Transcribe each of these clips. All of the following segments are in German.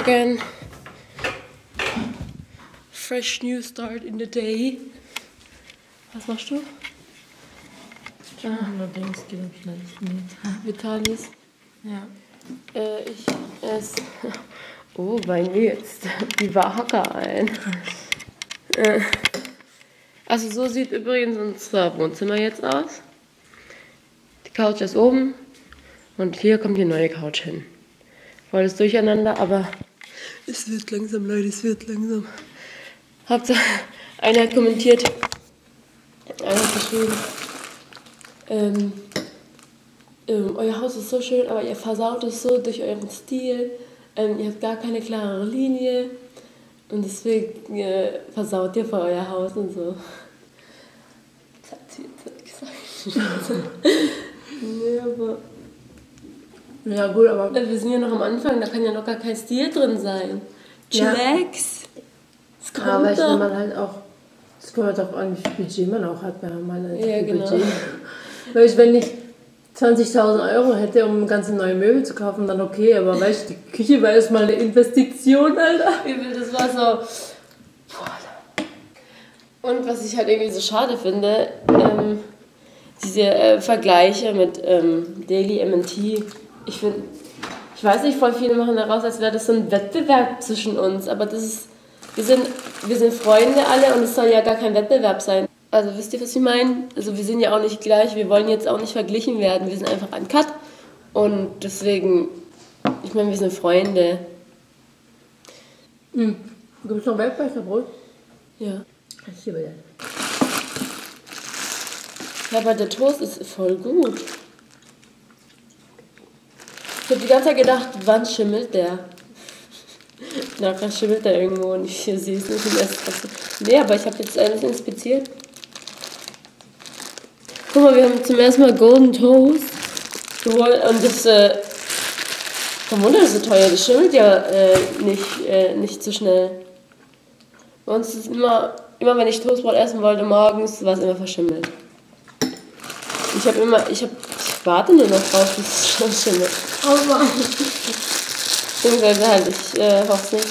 Morgen. Fresh new start in the day. Was machst du? Allerdings geht am schnellsten mit. Vitalis. Ja. Ich esse. Oh, bei mir jetzt die Waage ein. Also so sieht übrigens unser Wohnzimmer jetzt aus. Die Couch ist oben und hier kommt die neue Couch hin. Volles Durcheinander, aber es wird langsam, Leute, es wird langsam. Hauptsache, einer hat kommentiert, einer hat geschrieben, euer Haus ist so schön, aber ihr versaut es so durch euren Stil. Ihr habt gar keine klare Linie und deswegen versaut ihr vor euer Haus und so. Das hat sie jetzt gesagt. Nee, aber... Ja gut, aber... Wir sind ja noch am Anfang, da kann ja noch gar kein Stil drin sein. Chillax. Das kommt aber ich nehme mal halt auch... Das kommt halt darauf an, wie viel Budget man auch hat. Wir haben halt ja, genau. Budget. Weil ich, wenn ich 20.000 Euro hätte, um ganze neue Möbel zu kaufen, dann okay. Aber weißt du, die Küche war erstmal eine Investition, Alter. Das war so... Und was ich halt irgendwie so schade finde, diese Vergleiche mit Daily MT. Ich weiß nicht, voll viele machen daraus, als wäre das so ein Wettbewerb zwischen uns. Aber das ist... Wir sind Freunde alle und es soll ja gar kein Wettbewerb sein. Also wisst ihr, was ich meine? Also wir sind ja auch nicht gleich, wir wollen jetzt auch nicht verglichen werden. Wir sind einfach uncut und deswegen, ich meine, wir sind Freunde. Gibt es noch Weltmeisterbrot? Ja. Ich liebe den. Ja, aber der Toast ist voll gut. Ich habe die ganze Zeit gedacht, wann schimmelt der? Nachher schimmelt der irgendwo und ich sehe es nicht im Espresso. Nee, aber ich habe jetzt alles inspiziert. Guck mal, wir haben zum ersten Mal Golden Toast geholt und das, kein Wunder, das ist so teuer, das schimmelt ja nicht so schnell. Bei uns ist immer wenn ich Toastbrot essen wollte morgens, war es immer verschimmelt. Ich warte nur noch drauf, bis es schon schimmelt. Aber beziehungsweise halt, ich hoffe es nicht.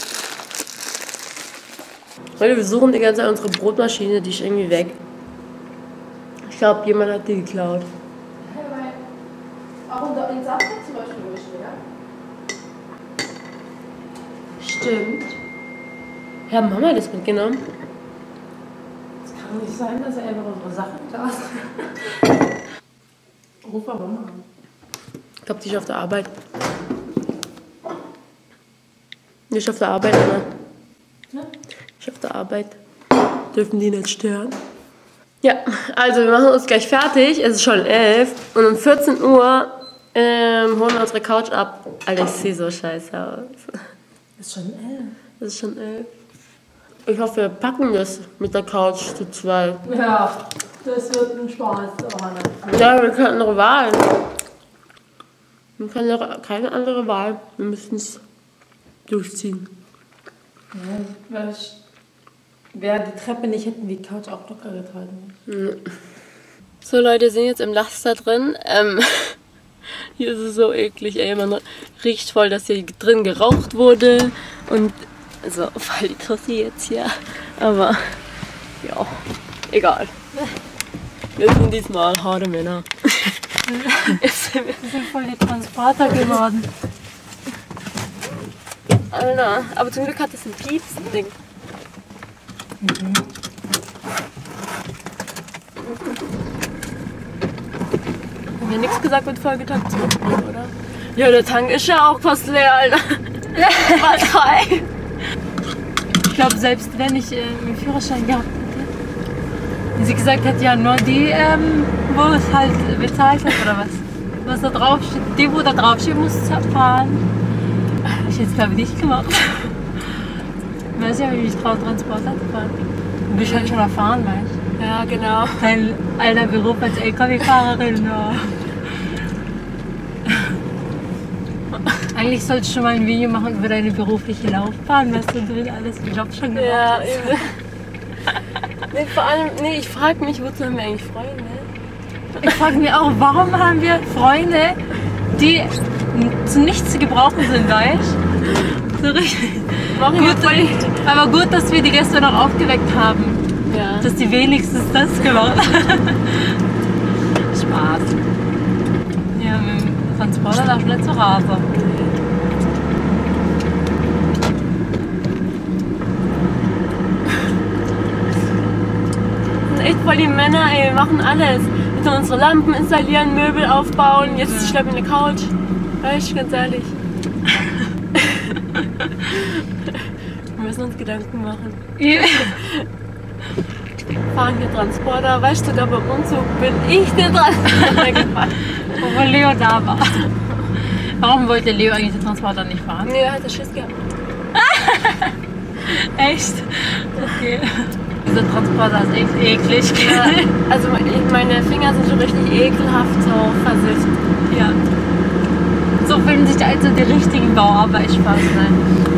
Leute, wir suchen die ganze Zeit unsere Brotmaschine, die ist irgendwie weg. Ich glaube, jemand hat die geklaut. Ja, weil auch in Samstag zum Beispiel nicht mehr. Stimmt. Ja, Mama das mitgenommen. Es kann nicht sein, dass er einfach unsere Sachen klaut. Ruf aber Mama an. Ich glaube, die ist auf der Arbeit. Nicht auf der Arbeit, Anna. Ja? Ich auf der Arbeit. Dürfen die nicht stören? Ja, also wir machen uns gleich fertig. Es ist schon 11 und um 14 Uhr holen wir unsere Couch ab. Alter, ich sehe so scheiße aus. Ist schon 11. Es ist schon 11. Ich hoffe, wir packen das mit der Couch zu zweit. Ja, das wird ein Spaß. Ja, wir können andere Wahl. Wir können keine andere Wahl. Wir müssen es durchziehen. Ja, weil wäre die Treppe nicht, hätten die Couch auch locker getragen. So, Leute, sind jetzt im Laster drin. Hier ist es so eklig, ey. Man riecht voll, dass hier drin geraucht wurde. Und so, voll die Tussi jetzt hier. Aber, ja, egal. Wir sind diesmal harte Männer. Wir sind voll die Transporter geworden. Alter, aber zum Glück hat das ein Pieps-Ding. Haben wir nichts gesagt mit vollgetankt zurückbringen, oder? Ja, der Tank ist ja auch fast leer, Alter. Mal 3. Ich glaube, selbst wenn ich einen Führerschein gehabt hätte, wie sie gesagt hat, ja nur die, wo es halt bezahlt hat oder was. Was da drauf steht, die, wo da drauf steht, muss fahren. Ich hätte es glaube ich nicht gemacht. Ich weiß ja, wie ich traue, Transporter zu fahren. Du bist halt schon erfahren, weißt du? Ja, genau. Dein alter Beruf als LKW-Fahrerin. Ja. Eigentlich solltest du mal ein Video machen über deine berufliche Laufbahn, was du drin alles im Job schon gemacht hast. Ja, nee, vor allem, ich frage mich, wozu haben wir eigentlich Freunde? Ich frage mich auch, warum haben wir Freunde, die zu nichts zu gebrauchen sind, weißt du? So richtig. Gut, Aber gut, dass wir die gestern noch aufgeweckt haben. ja. Dass die wenigstens das gemacht haben. Spaß. Ja, mit dem Transporter darfst du nicht zur Rase. Das sind echt voll die Männer, ey. Wir machen alles. Wir tun unsere Lampen installieren, Möbel aufbauen. Jetzt schleppen wir eine Couch. Weißt du, ganz ehrlich. Wir müssen uns Gedanken machen. Ja. Fahren hier Transporter. Weißt du, sogar beim Umzug bin ich der Transporter gefahren. Obwohl Leo da war. Warum wollte Leo eigentlich den Transporter nicht fahren? Nee, er hat das Schiss gehabt. Echt? Okay. Dieser Transporter ist echt eklig. Ja, also meine Finger sind schon richtig ekelhaft so versifft. Ja. So fühlen sich also die richtigen Bauarbeit Spaß sein.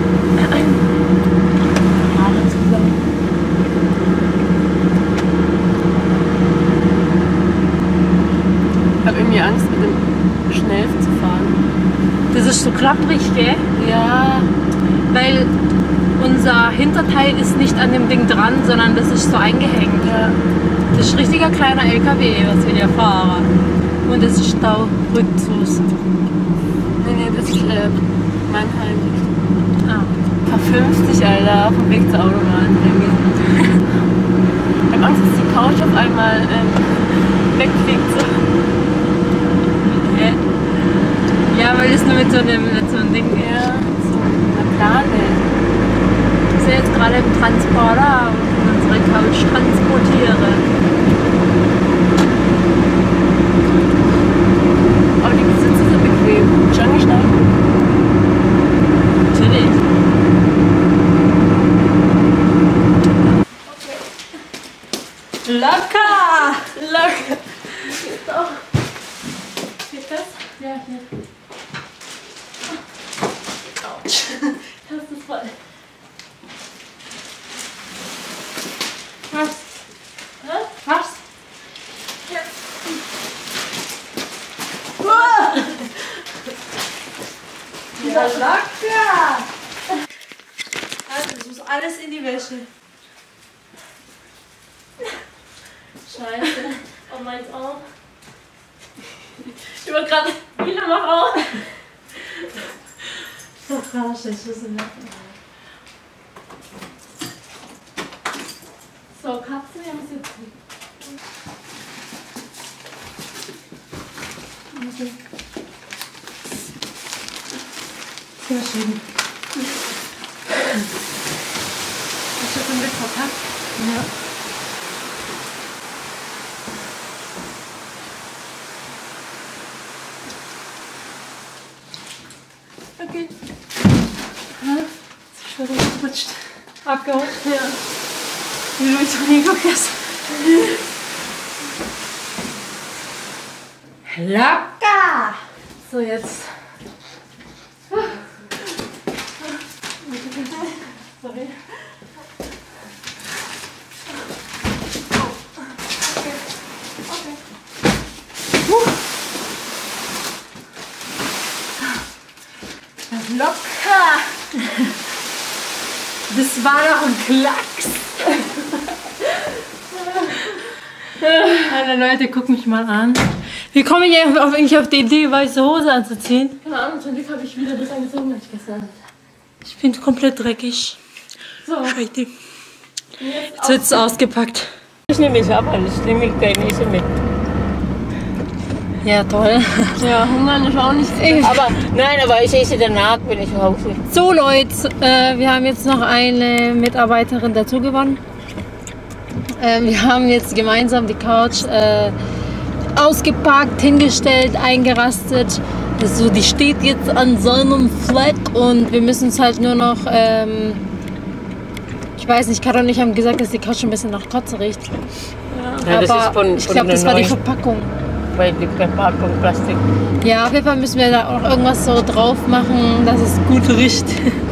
Ich habe irgendwie Angst, mit dem schnell zu fahren. Das ist so klapprig, gell? Ja, Weil unser Hinterteil ist nicht an dem Ding dran, sondern das ist so eingehängt. ja. Das ist ein richtiger kleiner LKW, was wir hier fahren. Und es ist Staurückzugs. Nee, das ist Mannheim. Ah. Fahr 50, Alter, auf dem Weg zur Autobahn. Ich habe Angst, dass die Couch auf einmal wegfliegt. So. Hä? Ja, weil es nur mit so einem Ding. Ja, so eine Plane. Wir sind jetzt gerade im Transporter und unsere Couch transportieren. Aber die Sitze sind bequem. Schon geschnallt? Natürlich. Locker! Locker! Jetzt auch. Geht das? Ja, hier. Autsch. Das ist voll. Was? Hä? Was? Ja, Locker! Also, das muss alles in die Wäsche. Scheiße. Oh, meins auch. Ich war gerade. Mila, mach auch. So krass, ich muss es machen. So, Katze, wir haben es jetzt. Sehr schön. Hast du schon mit verpackt? Ja. Okay. Ist schon gerutscht. Abgerutscht? Ja. Wie du mich nie gegessen. Locker! So, jetzt. Sorry. Locker! Das war doch ein Klacks! Alle Leute, guck mich mal an. Wie komme ich eigentlich auf die Idee, weiße Hose anzuziehen? Keine Ahnung, zum Glück habe ich wieder das angezogen, was ich gestern hatte. Ich bin komplett dreckig. So, Scheiße. Jetzt wird es ausgepackt. Ich nehme mich ab, alles. Ich nehme mich gleich nicht mit. Ja, toll. ja, hungern ist auch nicht. Aber nein, aber ich esse danach, wenn ich zu Hause. So Leute, wir haben jetzt noch eine Mitarbeiterin dazu gewonnen. Wir haben jetzt gemeinsam die Couch ausgepackt, hingestellt, eingerastet. Das ist so, die steht jetzt an so einem Fleck und wir müssen es halt nur noch, ich weiß nicht, Karin und ich haben gesagt, dass die Couch ein bisschen nach Kotze riecht. Ja, das Aber ist von ich glaube, das war die Verpackung. Weil die Verpackung Plastik. Ja, auf jeden Fall müssen wir da auch irgendwas so drauf machen, dass es gut riecht.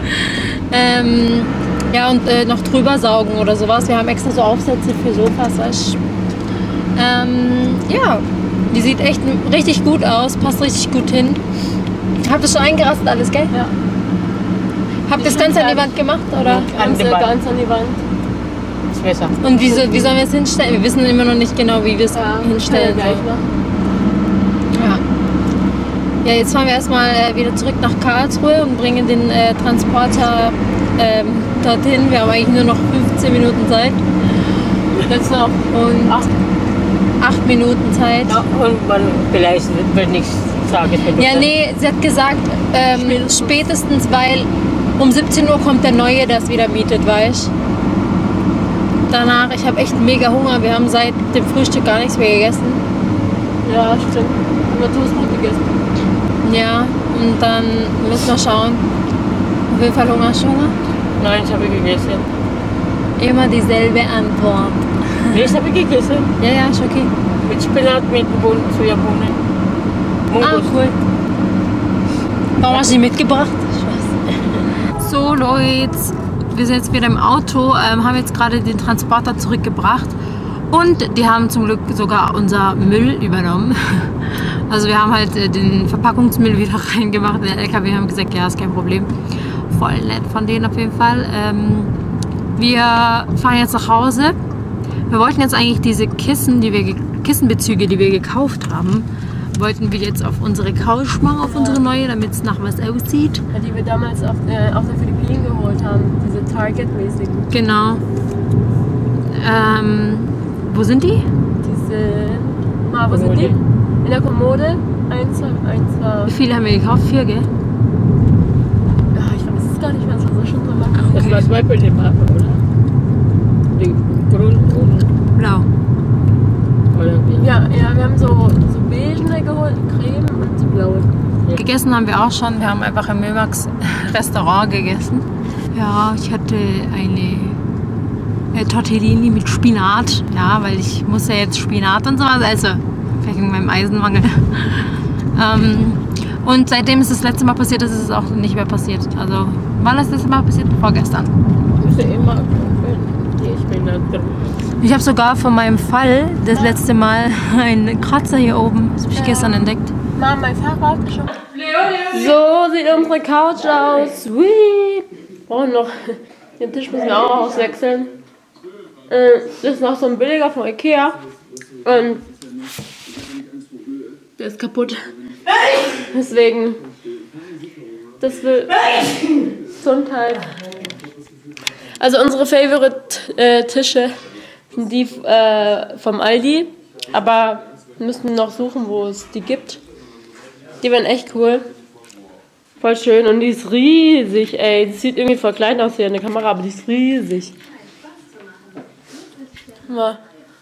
Ja, und noch drüber saugen oder sowas. Wir haben extra so Aufsätze für Sofas, weißt du. Ja, die sieht echt richtig gut aus, passt richtig gut hin. Habt ihr schon eingerastet alles, gell? Ja. Habt ihr das ganz an die Wand gemacht, oder? An die Wand. Ganz an die Wand. Das ist besser. Und wie sollen wir es hinstellen? Wir wissen immer noch nicht genau, wie wir es hinstellen Gleich sollen. machen. Ja, jetzt fahren wir erstmal wieder zurück nach Karlsruhe und bringen den Transporter dorthin. Wir haben eigentlich nur noch 15 Minuten Zeit. Jetzt noch. Und 8 Minuten Zeit. Ja, und man vielleicht wird nichts sagen. Ja, nee, sie hat gesagt, spätestens, weil um 17 Uhr kommt der Neue, der es wieder mietet, weißt du? Danach, ich habe echt mega Hunger. Wir haben seit dem Frühstück gar nichts mehr gegessen. Ja, stimmt. Immer Toastbrot gegessen. Ja, und dann müssen wir schauen. Auf jeden Fall Hunger, hast du Hunger? Nein, ich habe gegessen. Immer dieselbe Antwort. Nee, ich habe gegessen. Ja, ist okay. Mit Spinat, mit Sojabohnen. Ah, Mungus. cool. Warum hast du die mitgebracht? Spaß. So, Leute, wir sind jetzt wieder im Auto, haben jetzt gerade den Transporter zurückgebracht und die haben zum Glück sogar unser Müll übernommen. Also wir haben halt den Verpackungsmüll wieder reingemacht in den LKW, haben gesagt, ja, ist kein Problem. Voll nett von denen auf jeden Fall. Wir fahren jetzt nach Hause. Wir wollten jetzt eigentlich diese Kissenbezüge, die wir gekauft haben, wollten wir jetzt auf unsere Couch machen, auf unsere neue, damit es nach was aussieht. Ja, die wir damals auf der Philippinen geholt haben. Diese Target-mäßigen. Genau. Wo sind die? Wo sind die? In der Kommode. 1, 2. Wie viele haben wir gekauft? 4, gell? Ja, ich weiß es gar nicht mehr, das war schon so lange. Das war zwei bei dem Hafen, oder? Die Grün und Blau. oder wie? Ja, wir haben so beigene geholt, Creme und die blaue. Gegessen haben wir auch schon. Wir haben einfach im Mömax Restaurant gegessen. Ja, ich hatte eine Tortellini mit Spinat. Ja, weil ich muss ja jetzt Spinat und sowas. Also wegen meinem Eisenmangel. Und seitdem ist das letzte Mal passiert, ist es auch nicht mehr passiert. Also, wann ist das letzte Mal passiert? Vorgestern. Das ist immer die Spinat drin. Ich habe sogar von meinem Fall das letzte Mal einen Kratzer hier oben. Das habe ich gestern entdeckt. Mama, mein Fahrrad schon. So sieht unsere Couch aus. Sweet. Brauchen noch. Den Tisch müssen wir auch auswechseln. Das ist noch so ein billiger von Ikea. Und der ist kaputt. Deswegen. Das will. Gesundheit. Also unsere Favorite Tische sind die vom Aldi. Aber wir müssen noch suchen, wo es die gibt. Die waren echt cool. Voll schön. Und die ist riesig, ey. Die sieht irgendwie voll klein aus hier in der Kamera, aber die ist riesig. Mal.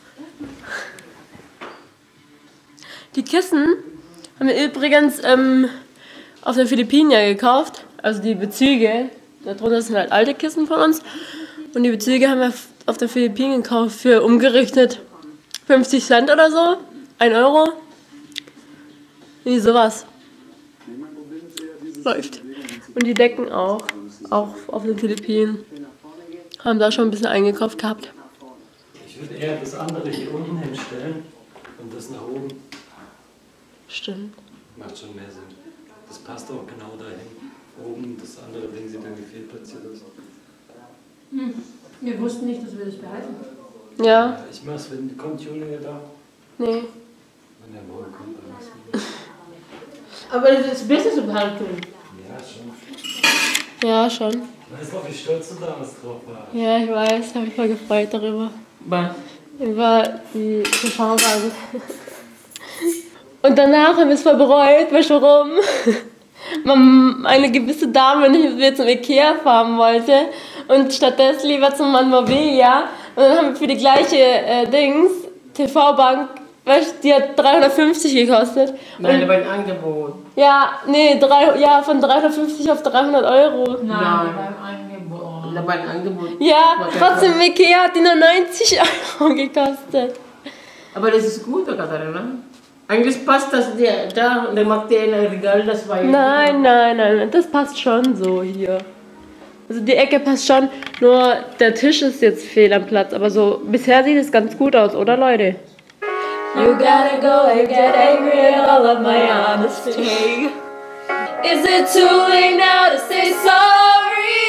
Die Kissen haben wir übrigens auf den Philippinen ja gekauft. Also die Bezüge. Darunter sind halt alte Kissen von uns. Und die Bezüge haben wir auf den Philippinen gekauft für umgerechnet 50 Cent oder so. 1 Euro. Wie sowas. Läuft. Und die Decken auch auf den Philippinen. Haben da schon ein bisschen eingekauft gehabt. Ich würde eher das andere hier unten hinstellen und das nach oben. Stimmt. Macht schon mehr Sinn. Das passt auch genau dahin. Oben das andere Ding sieht irgendwie fehlplatziert aus. Wir wussten nicht, dass wir das behalten. Ja. Ich mach's, wenn kommt Julia da. Nee. Wenn der morgen kommt, dann mach's wieder. Aber es ist besser zu behalten. Ja, schon. Ja, schon. Weißt du, wie stolz du damals drauf warst? Ja, ich weiß. Habe ich voll gefreut darüber. Was? Über die TV-Wagen. Und danach haben wir es voll bereut. Weißt du warum? Eine gewisse Dame nicht mit mir zum Ikea fahren wollte und stattdessen lieber zum Manmobilia. Und dann haben wir für die gleiche TV-Bank, weißt du, die hat 350 gekostet. Nein, aber ein Angebot. Ja, nee, von 350 auf 300 Euro. Nein. Da war ein Angebot. Ja, trotzdem im Ikea hat die nur 90 Euro gekostet. Aber das ist gut, Katharina. Eigentlich passt das der macht dir ein Regal, das war ja. Nein, das passt schon so hier. Also die Ecke passt schon, nur der Tisch ist jetzt fehl am Platz. Aber so, bisher sieht es ganz gut aus, oder Leute? You gotta go and get angry at all of my honesty. Is it too late now to say sorry?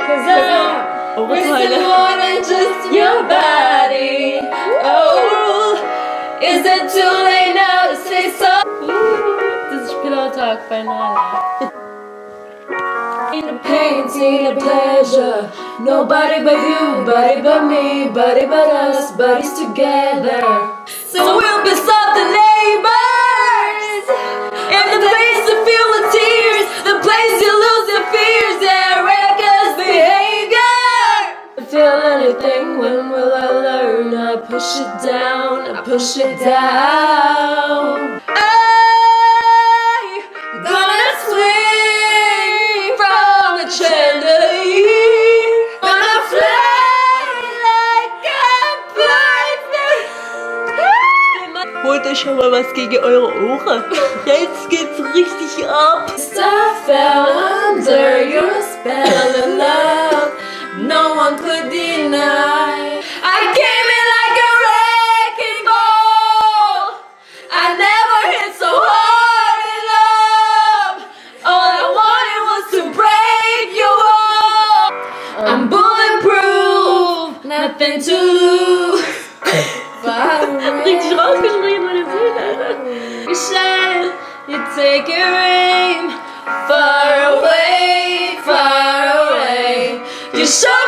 'Cause I'm missing more than just your body. Oh, is it too late now to say so? Das ist Pilottalk bei Nala. In a painting, a pleasure. Nobody but you, body but me, body but us, bodies together. So we'll be the neighbors, and the place to feel the tears, the place you lose your fears, yeah, reckless behavior. Feel anything, when will I learn? I push it down, I push it down. I gonna swing from the chandelier, gonna fly like a bird. Holt euch schon mal was gegen eure Ohren. Jetzt geht's richtig ab. I fell under your spell of love. No one could deny. I came in like a wrecking ball. I never hit so hard in love. All I wanted was to break your wall. I'm bulletproof, nothing to lose. Richtig rausgeschrien, meine Seele. You shine, you take your aim. Far away, you show